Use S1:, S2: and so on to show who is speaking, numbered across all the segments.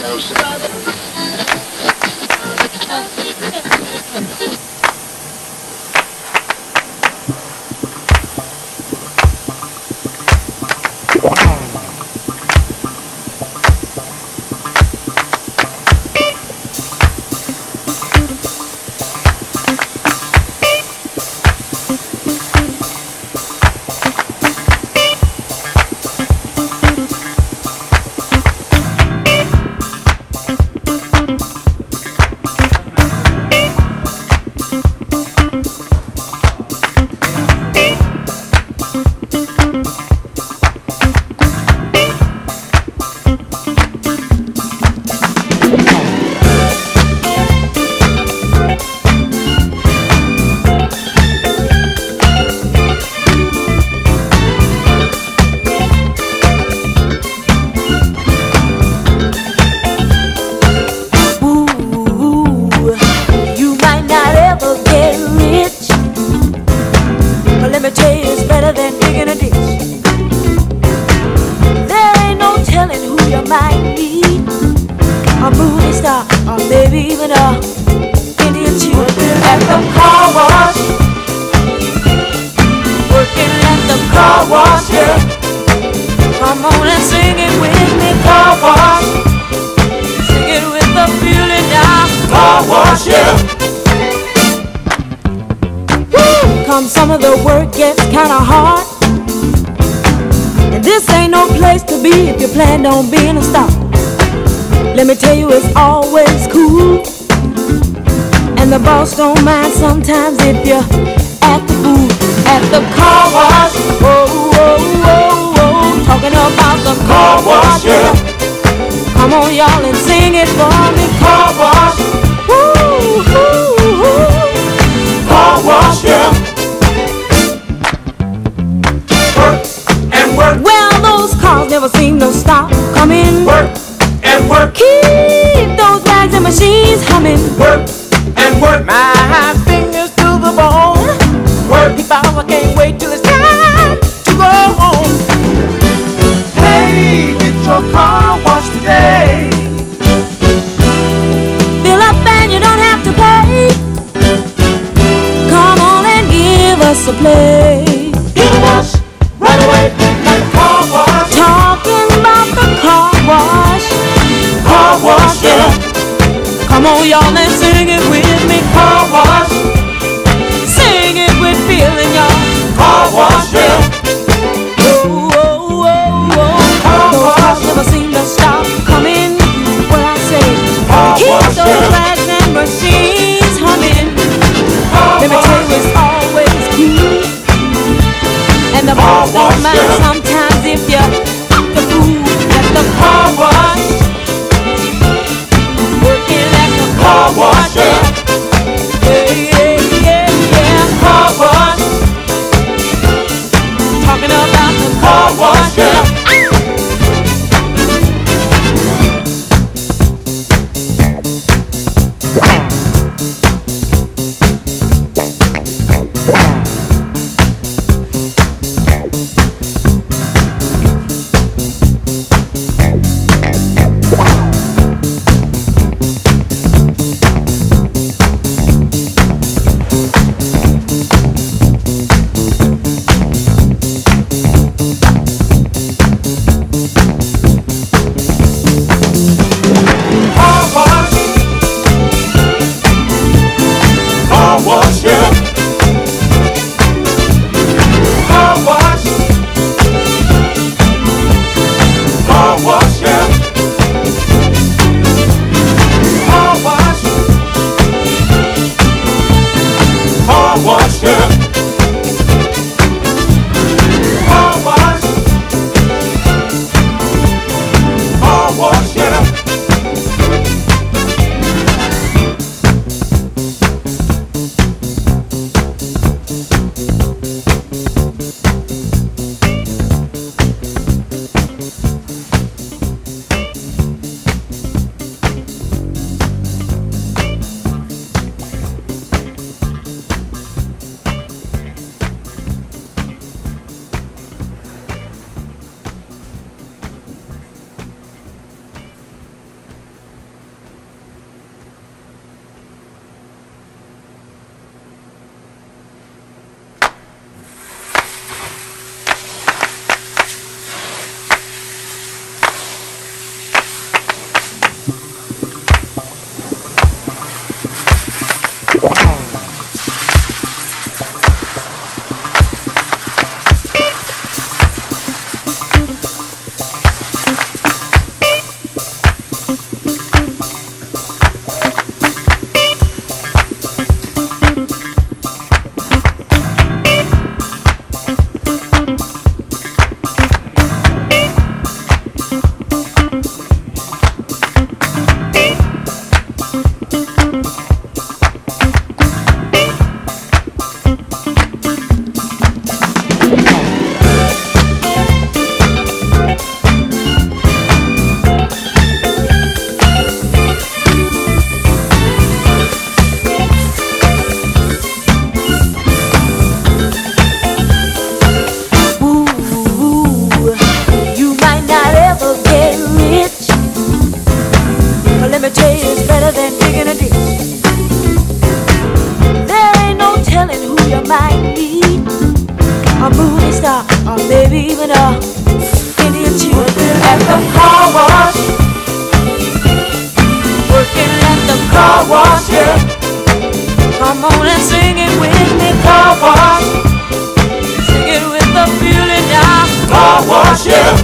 S1: Some of the work gets kinda hard, and this ain't no place to be if you plan on being a star. Let me tell you, it's always cool, and the boss don't mind sometimes if you act the fool at the car wash. Whoa, whoa, whoa, whoa, talking about the car wash, yeah. Come on, y'all, and sing it for me. Car wash, woo, woo, woo. Car wash, yeah. Well, those cars never seem to stop coming.
S2: Work and work.
S1: Keep those rags and machines humming.
S2: Work and work.
S1: My fingers to the bone.
S2: Work.
S1: If I can't wait till it's time to go home.
S2: Hey, get your car washed today.
S1: Fill up and you don't have to pay. Come on and give us a play.
S2: Get a wash right away.
S1: Talking about the car wash.
S2: Car wash, yeah.
S1: Come on, y'all, and sing it with me.
S2: Car wash.
S1: Sing it with feeling, y'all.
S2: Car wash, yeah.
S1: Whoa, whoa, whoa, whoa. Those cars never seem to stop coming. What I say, keep those rags and machines humming. Let me tell you, it's always cool, and the boss don't mind sometimes if you act the fool at the car wash. Working at the car wash, yeah. Yeah, yeah, yeah, yeah. Car wash. Talking about the car wash, yeah. Or maybe even a Indian chief.
S2: Working at the car wash.
S1: Working at the
S2: Car wash, yeah.
S1: Come on and sing it with me.
S2: Car wash.
S1: Sing it with the feeling now.
S2: Car wash, yeah.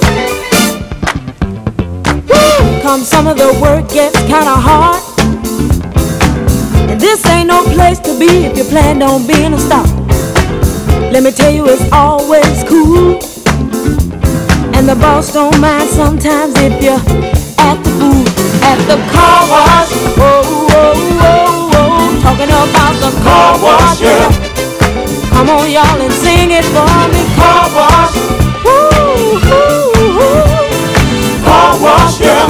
S1: Woo! Come some of the work gets kinda hard, and this ain't no place to be if you plan on being a star. Let me tell you, it's always cool, and the boss don't mind sometimes if you're at the booth, at the car wash. Whoa, whoa, whoa, whoa, talking about the car wash, yeah. Come on, y'all, and sing it for me.
S2: Car wash.
S1: Woo, woo, woo.
S2: Car wash, yeah.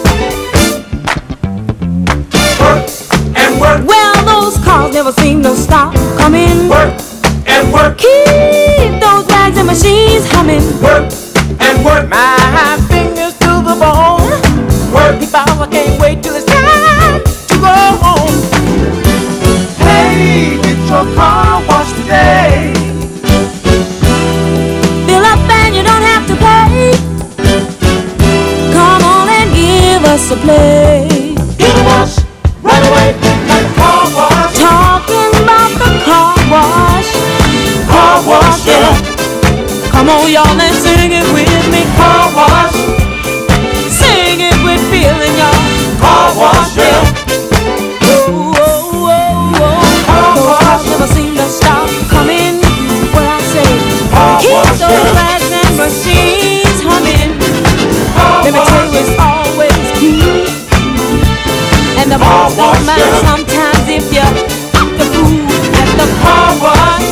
S2: Work and work.
S1: Well, those cars never seem to stop coming.
S2: Work and work.
S1: Keep those rags and machines humming.
S2: Work and work.
S1: My fingers to the bone.
S2: Work.
S1: If I can't wait till it's time to go home.
S2: Hey, get your car washed today.
S1: Fill up and you don't have to pay. Come on and give us a play.
S2: Get a wash right away at the car wash.
S1: Talking about the car wash.
S2: Car wash, yeah.
S1: Come on, y'all, and sing it with me.
S2: Car wash.
S1: Sing it with feeling, y'all.
S2: Car wash, yeah.
S1: Whoa, whoa, whoa, whoa.
S2: Car
S1: Those
S2: wash.
S1: cars never seem to stop coming. What I say,
S2: Car
S1: keep
S2: wash,
S1: those
S2: yeah.
S1: rags and machines humming.
S2: Car
S1: Let me tell
S2: wash.
S1: you, it's always cool, and the boss
S2: wash,
S1: don't mind
S2: yeah.
S1: sometimes if you're at the booth, at the car wash.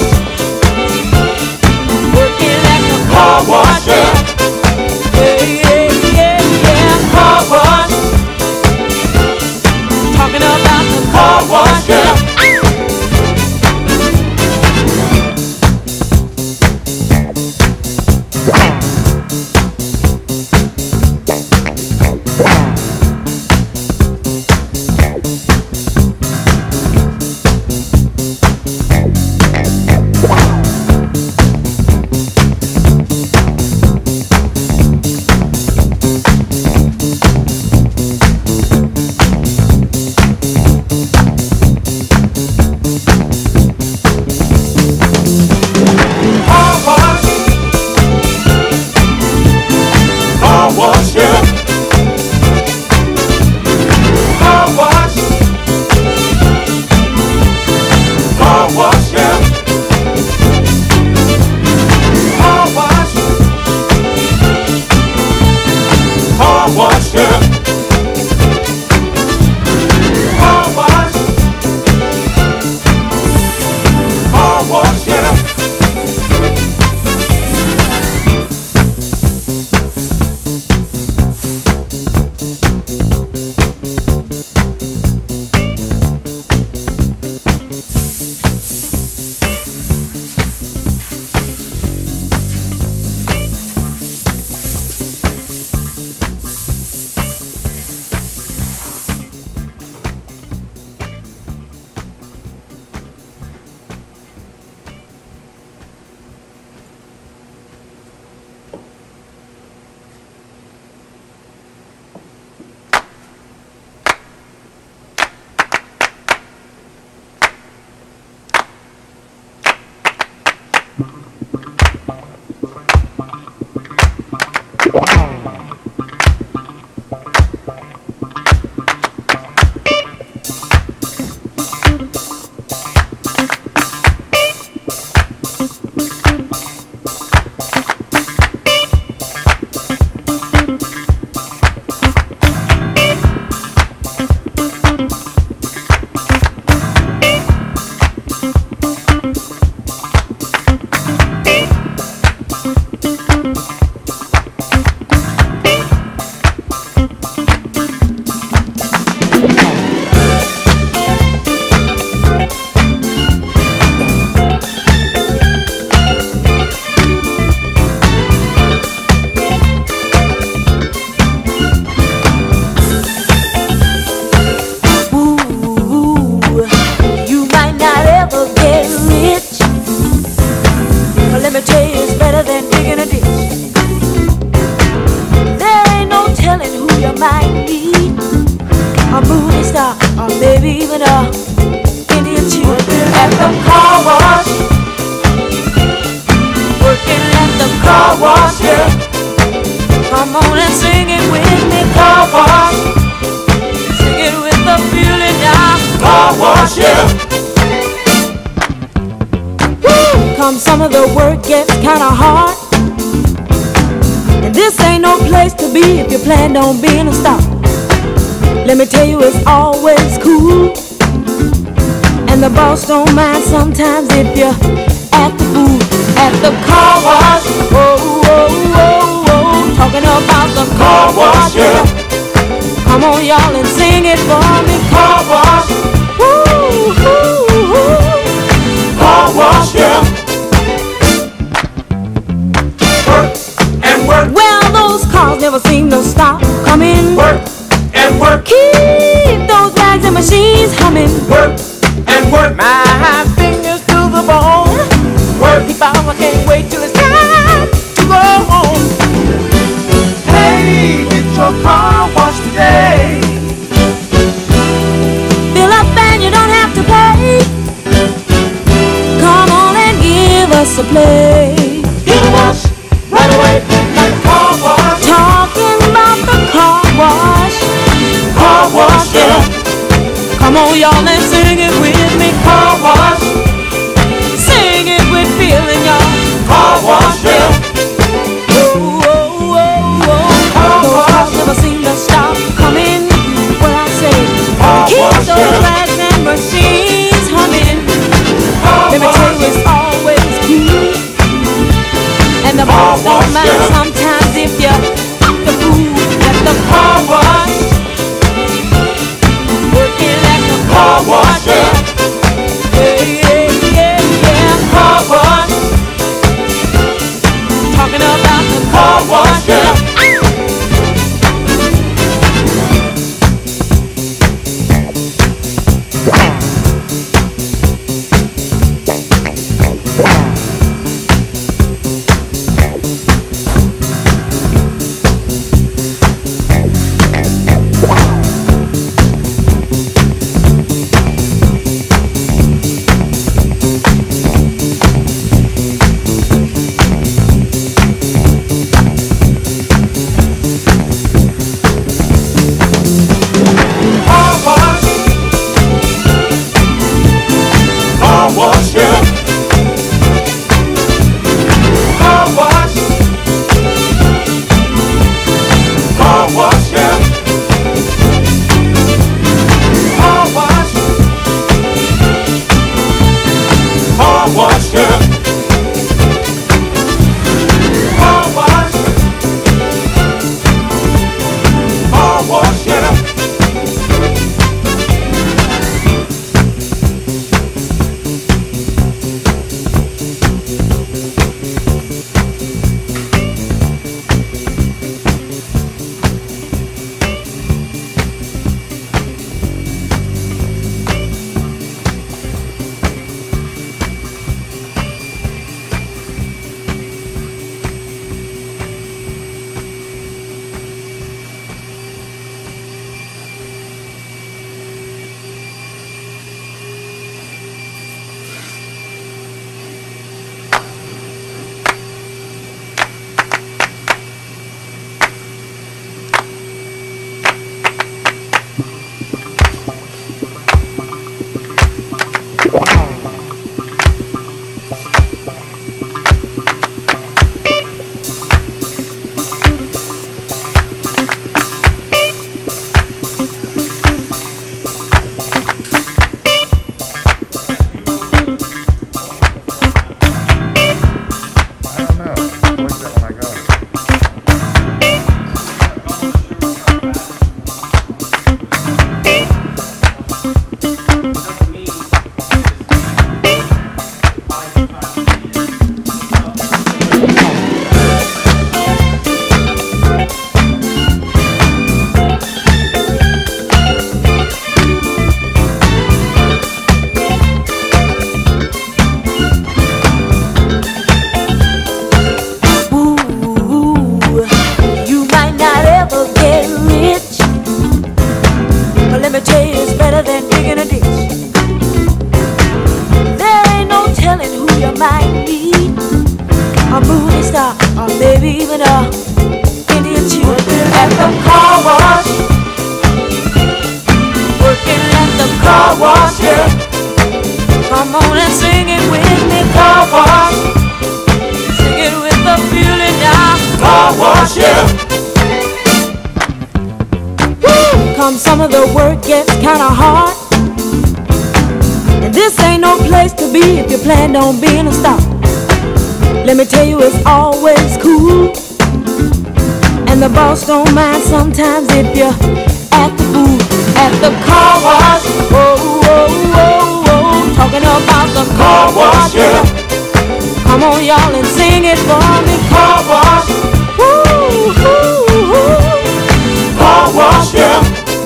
S1: Working at the car wash, yeah. Yeah, yeah, yeah, yeah.
S2: Car wash.
S1: Talking about the car wash, yeah.
S2: Car wash. Car wash, yeah. Car wash. Car wash, yeah. Car wash. Car wash, yeah. Car wash. Car wash, yeah.
S1: a movie star, or maybe even a Indian chief.
S2: Working at the car wash.
S1: Working at the
S2: Car wash, yeah.
S1: Come on and sing it with me.
S2: Car wash.
S1: Sing it with the feeling now.
S2: Car wash, yeah.
S1: Come some of the work gets kinda hard, and this ain't no place to be if you plan on being a star. Let me tell you, it's always cool, and the boss don't mind sometimes if you act the fool at the car wash. Whoa, whoa, whoa, whoa, talking about the car wash, yeah. Come on, y'all, and sing it for me.
S2: Car wash.
S1: Woo, woo, woo.
S2: Car wash, yeah. Work and work.
S1: Well, those cars never seem to stop coming.
S2: Work and work.
S1: Keep those bags and machines humming.
S2: Work and work.
S1: My fingers to the bone.
S2: Work.
S1: I can't wait till it's time to go home.
S2: Hey, get your car washed today.
S1: Fill up and you don't have to pay. Come on and give us a play.
S2: Get a wash right away like a car wash.
S1: Talking about the car wash.
S2: Car wash, yeah.
S1: Come on, y'all, and sing it with me.
S2: Car wash.
S1: Sing it with feeling, y'all.
S2: Car wash, yeah.
S1: Whoa, whoa, whoa, whoa.
S2: Car
S1: Those
S2: wash.
S1: cars never seem to stop coming. What I say,
S2: Car
S1: keep
S2: wash,
S1: those
S2: yeah.
S1: bags and machines humming.
S2: Car
S1: Let me tell you,
S2: wash.
S1: it's always cool, and the boss don't mind
S2: yeah.
S1: sometimes if you act the fool at the car wash. Working at the
S2: Car wash. wash.
S1: Sing it with the feeling now.
S2: Car wash, yeah.
S1: Woo! Come some of the work gets kinda hard, and this ain't no place to be if you plan on being a star. Let me tell you, it's always cool, and the boss don't mind sometimes if you act the fool at the car wash. Whoa, whoa, whoa, whoa, talking about the car wash, yeah. Come on, y'all, and sing it for me.
S2: Car wash.
S1: Woo, woo, woo.
S2: Car wash, yeah.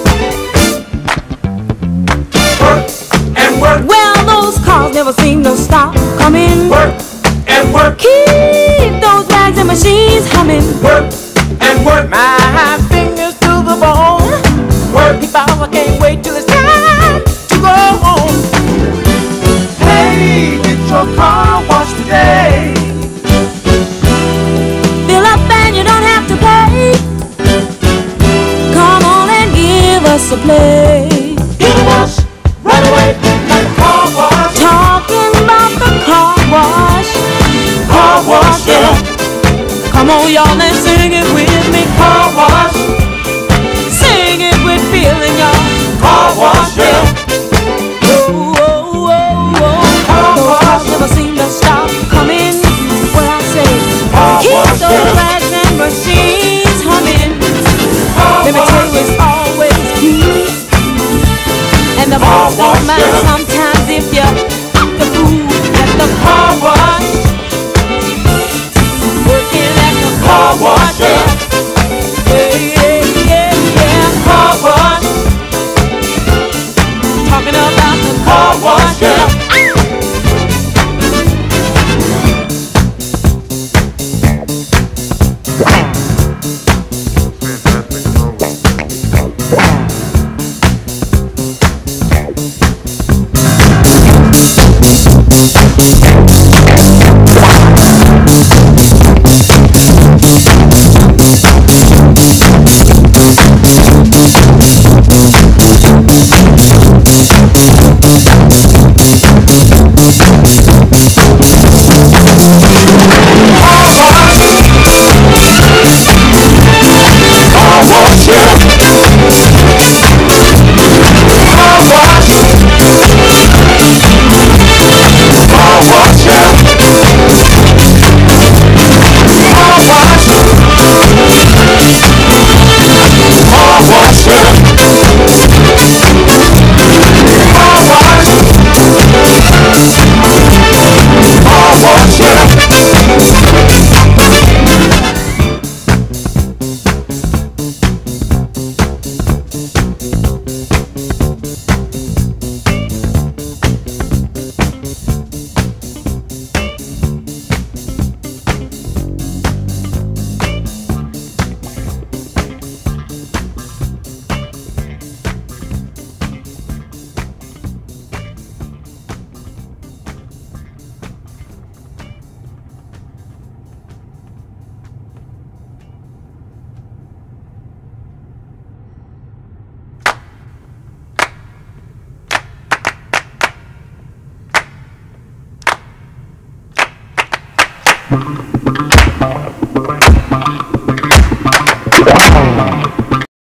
S2: Work and work.
S1: Well, those cars never seem to stop coming.
S2: Work and work.
S1: Keep those bags and machines humming.
S2: Work and work.
S1: My fingers to the bone.
S2: Work.
S1: People, I can't wait till it's time to go home.
S2: Hey, get your car washed today.
S1: Fill up and you don't have to pay. Come on and give us a play.